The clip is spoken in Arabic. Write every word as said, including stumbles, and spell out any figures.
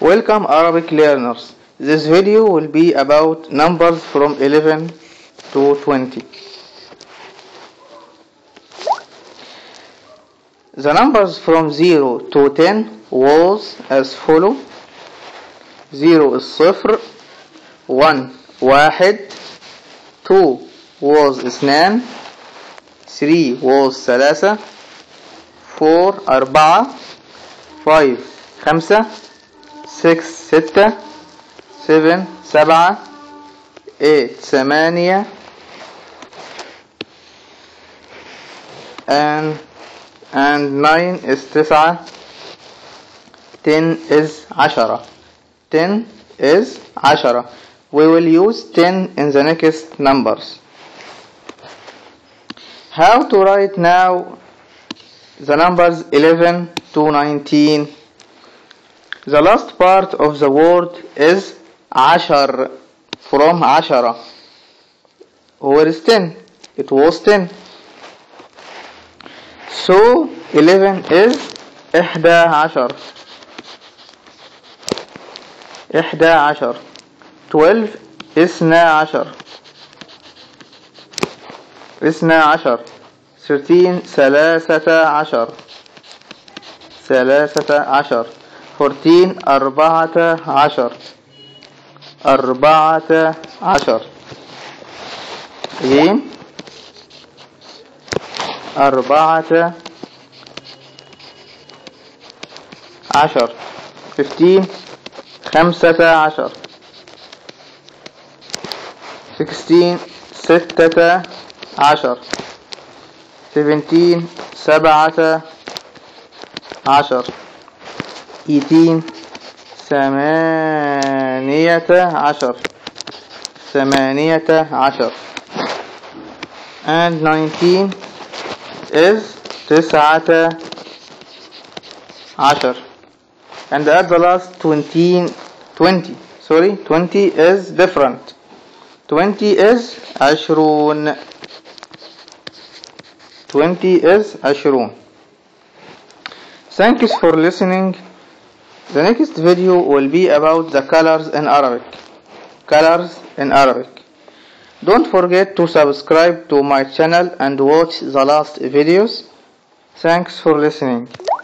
Welcome Arabic learners. This video will be about numbers from eleven to twenty. The numbers from zero to ten was as follow. zero is صفر, one واحد, two was اثنان, three was ثلاثة, four أربعة, five خمسة, six ستة, seven سبعة, eight ثمانية, and and nine is تسعة, ten is عشرة. ten is عشرة. We will use ten in the next numbers. How to write now the numbers eleven to nineteen? The last part of the word is عشر, from عشرة. Where is ten? It was ten. So eleven is إحدى عشر. إحدى عشر. twelve اثنا عشر. اثنا عشر. thirteen ثلاثة عشر. ثلاثة عشر. fourteen أربعة عشر. أربعة عشر. again أربعة عشر. fifteen خمسة عشر. sixteen ستة عشر. seventeen سبعة عشر. eighteen ثمانية عشر. ثمانية عشر. and nineteen is تسعة عشر. and at the last twenty, twenty, sorry, twenty is different. twenty is عشرون. twenty is عشرون. Thanks for listening. The next video will be about the colors in Arabic. Colors in Arabic. Don't forget to subscribe to my channel and watch the last videos. Thanks for listening.